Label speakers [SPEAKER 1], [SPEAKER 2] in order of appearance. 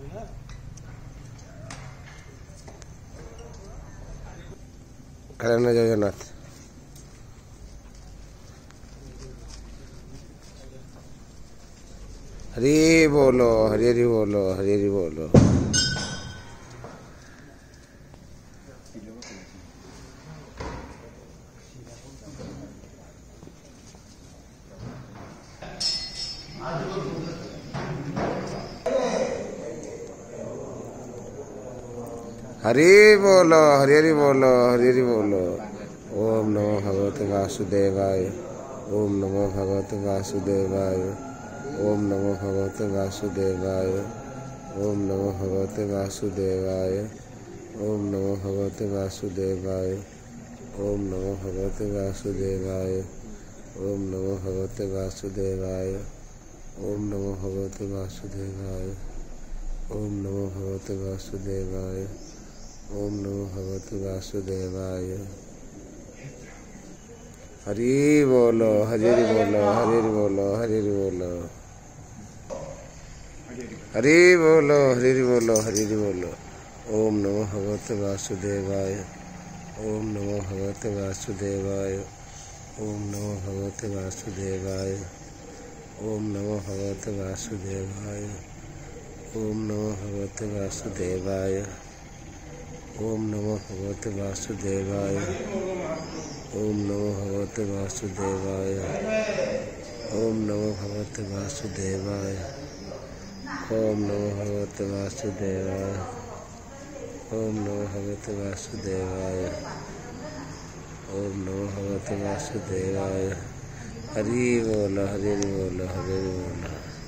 [SPEAKER 1] कल्याण जगन्नाथ हरि बोलो, हरि हरि बोलो, हरि हरि बोलो। हरि बोलो, हरि हरि बोलो, हरि हरि बोलो। ओम नमो भगवते वासुदेवाय, ओम नमो भगवते वासुदेवाय, ओम नमो भगवते वासुदेवाय, ओम नमो भगवते वासुदेवाय, ओम नमो भगवते वासुदेवाय, ओम नमो भगवते वासुदेवाय, ओम नमो भगवते वासुदेवाय, ओम नमो भगवते वासुदेवाय, ओम नमो भगवते वासुदेवाय, ओम नमो भगवते वासुदेवाय। हरि बोलो, हरि हरि बोलो, हरि हरि बोलो, हरि हरि बोलो। हरि बोलो, हरि हरि बोलो, हरि हरि बोलो। ओम नमो भगवते वासुदेवाय, ओम नमो भगवते वासुदेवाय, ओम नमो भगवते वासुदेवाय, ओम नमो भगवते वासुदेवाय, ओम नमो भगवते वासुदेवाय, ओम नमो भगवते वासुदेवाय, ओम नमो भगवते वासुदेवाय, ओम नमो भगवते वासुदेवाय, ओम नमो भगवते वासुदेवाय, ओम नमो भगवते वासुदेवाय, ओम नमो भगवते वासुदेवाय। हरि बोलो, हरि हरि बोलो, हरि हरि बोलो।